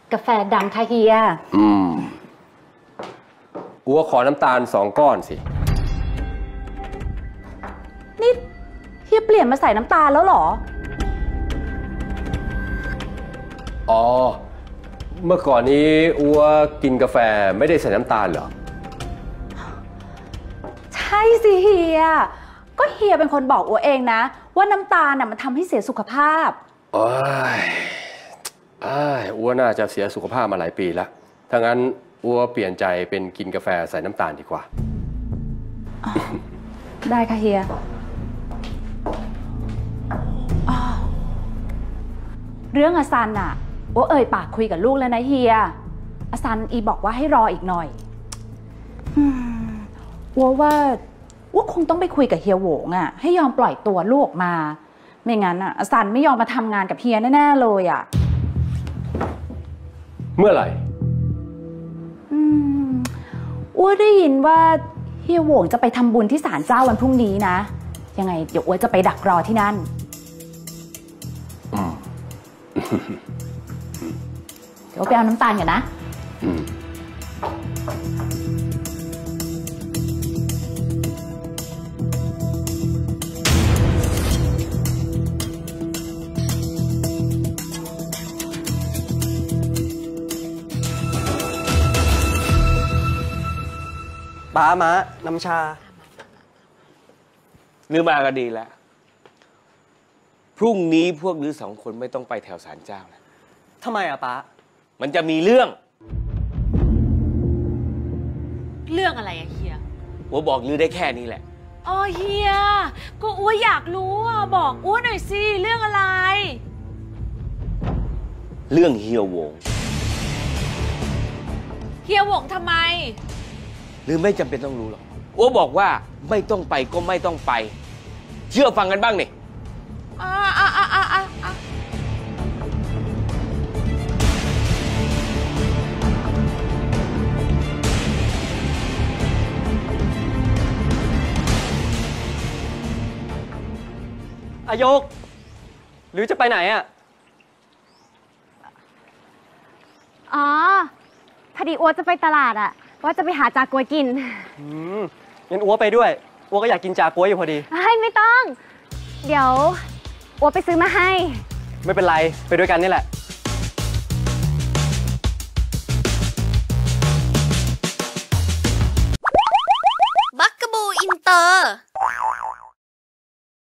กาแฟดำค่ะเฮียอัวขอน้ำตาล2 ก้อนสินี่เฮียเปลี่ยนมาใส่น้ำตาลแล้วเหรออ๋อเมื่อก่อนนี้อัวกินกาแฟไม่ได้ใส่น้ำตาลเหรอใช่สิเฮียก็เฮียเป็นคนบอกอัวเองนะว่าน้ำตาลน่ะมันทำให้เสียสุขภาพโอ้ยอัวน่าจะเสียสุขภาพมาหลายปีแล้วถ้างั้นอัวเปลี่ยนใจเป็นกินกาแฟใส่น้ำตาลดีกว่าได้ค่ะเฮียเรื่องอาซันน่ะอัวเอ่ยปากคุยกับลูกแล้วนะเฮียอาซันบอกว่าให้รออีกหน่อยอัวว่าคงต้องไปคุยกับเฮียโหวงอ่ะให้ยอมปล่อยตัวลูกออกมาไม่งั้นอ่ะอาซันไม่ยอมมาทำงานกับเฮียแน่ๆเลยอ่ะเมื่อไหร่อัวได้ยินว่าเฮียโหวงจะไปทำบุญที่ศาลเจ้าวันพรุ่งนี้นะยังไงเดี๋ยวอัวจะไปดักรอที่นั่นเดี๋ยวไปเอาน้ำตาลกันนะป้าม้าน้ำชาลือมาก็ดีแล้วพรุ่งนี้พวกลือ2 คนไม่ต้องไปแถวศาลเจ้านะทำไมอะป้ามันจะมีเรื่องอะไรอะเฮียอัวบอกลือได้แค่นี้แหละอ๋อเฮียก็อัวอยากรู้อะบอกอัวหน่อยสิเรื่องอะไรเรื่องเฮียโหวงทำไมหรือไม่จำเป็นต้องรู้หรอกอัวบอกว่าไม่ต้องไปก็ไม่ต้องไปเชื่อฟังกันบ้างนี่อายกหรือจะไปไหนอะอ๋อพอดีอัวจะไปตลาดอะว่าจะไปหาจากัวกินงั้นอัวไปด้วยอัวก็อยากกินจากัวอยู่พอดีไม่ต้องเดี๋ยวอัวไปซื้อมาให้ไม่เป็นไรไปด้วยกันนี่แหละ